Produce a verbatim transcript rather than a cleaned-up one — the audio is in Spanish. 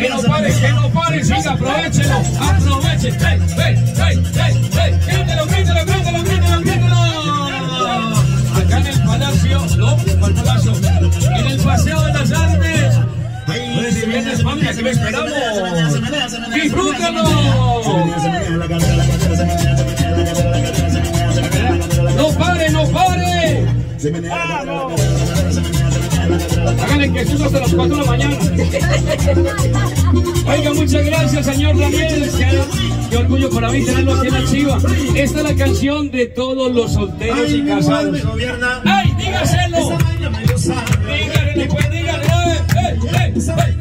Que no pare, que no pare, siga, aprovechelo, aprovechen. ¡Hey, hey, hey, hey, hey! ¡Grítelo, grítelo, grítelo, grítelo, grítelo! Acá en el Palacio, no, el Palacio, en el Paseo de las Artes. Pues si vienes, mami, aquí me esperamos. ¡Disfrútalo! ¡No pare, no pare! Háganle que suba hasta las cuatro de la mañana. Oiga, muchas gracias, señor Daniel. Qué orgullo para mí tenerlo aquí en la Chiva. Esta es la canción de todos los solteros y casados. ¡Ay, dígaselo! Dígale, pues, dígale. ¡Ey, ey, ey!